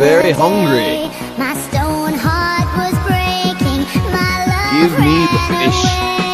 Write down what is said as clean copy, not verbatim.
very hungry. My stone heart was breaking. My love Give me the ran fish. away.